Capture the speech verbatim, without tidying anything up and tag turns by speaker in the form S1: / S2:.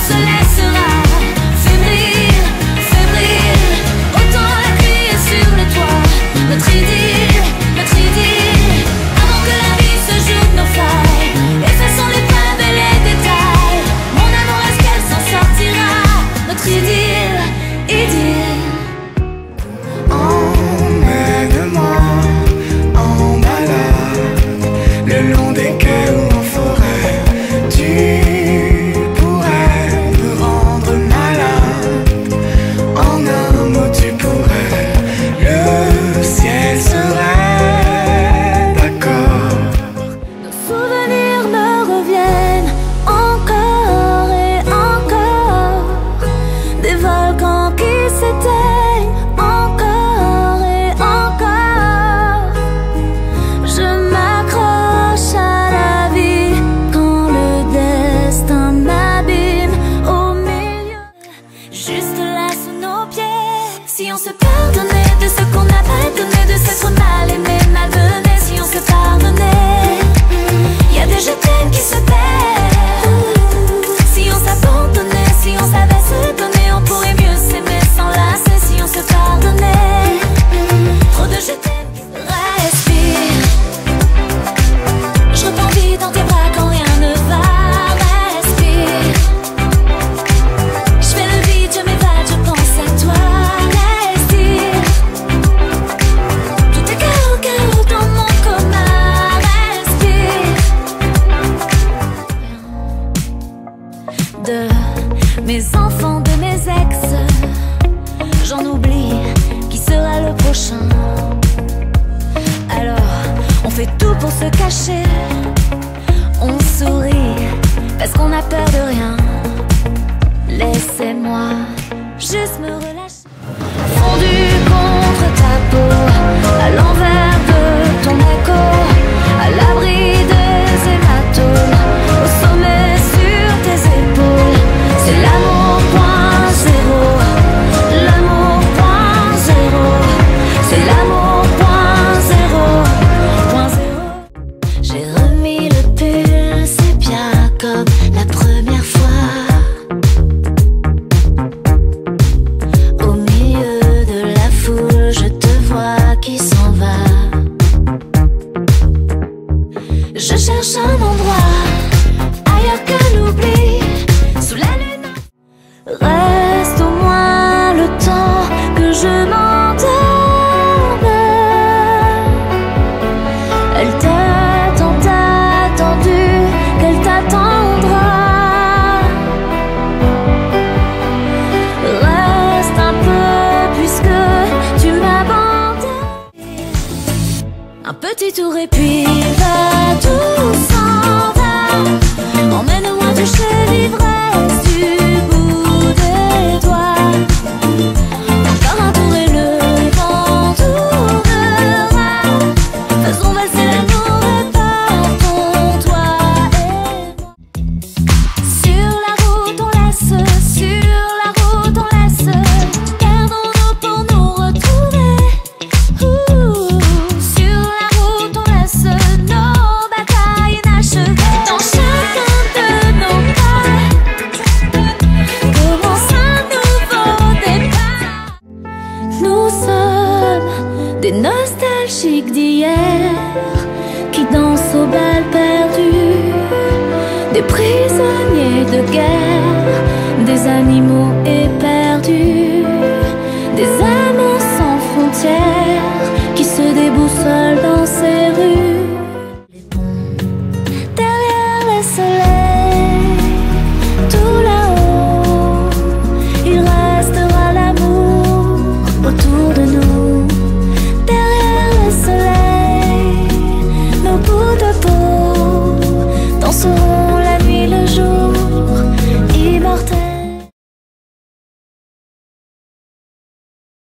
S1: se laissera fébrile, fébrile. Autant la crier sur le toit, notre idylle, notre idylle. Avant que la vie se joue de nos failles, effaçons les preuves et les détails. Mon amour, est-ce qu'elle s'en sortira? Notre idylle, idylle.
S2: Emmène-moi en balade, le long des quais ou en forêt. Tu pourrais me rendre malade. En un mot, tu pourrais. Le ciel serait d'accord.
S1: Nos souvenirs me reviennent encore et encore. Des volcans qui s'éteignent encore et encore. Je m'accroche à la vie quand le destin m'abîme au milieu. Juste là sous nos pieds. Si on se pardonnait de ce qu'on a pas donné, de s'être mal aimé, malmené. Si on se pardonnait, y a des je t'aime qui se perdent. Si on s'abandonnait, si on savait se donner, on pourrait mieux s'aimer sans lasser. Si on se pardonnait, trop de je t'aime. Respire, je rebondis dans tes bras quand rien ne va. Respire, je fais le vide, je m'évade, je pense à toi. Respire, tout est chaos, chaos dans mon coma. Respire, de mes enfants, de mes ex, j'en oublie qui sera le prochain. Alors, on fait tout pour se cacher. On sourit parce qu'on a peur de rien. Laissez-moi juste me relâcher. Fondu contre ta peau, à l'envers de ton écho, à l'abri des hématomes, au sommet sur tes épaules. C'est l'amour point zéro, l'amour point zéro, c'est l'amour point zéro, point zéro. J'ai remis le pull, c'est bien comme la première fois. Au milieu de la foule, je te vois qui s'en va. Je cherche un endroit ailleurs que l'oubli, sous la lune. Reste au moins le temps que je m'endorme. Elle t'a tant attendu qu'elle t'attendra. Reste un peu puisque tu m'abandonnes. Un petit tour et puis va, tout s'en va. Emmène-moi toucher l'ivresse du bout des doigts. Encore un tour et le vent tournera. Faisons valser l'amour et partons, toi et moi. Sur la route on laisse, sur la route on laisse. Perdons-nous pour nous retrouver. Ouh. Sur la route on laisse nos batailles inachevées. Dans chacun de nos pas commence un nouveau départ. Nous sommes des nostalgiques d'hier qui dansent aux balles perdues, des prisonniers de guerre, des animaux éperdus.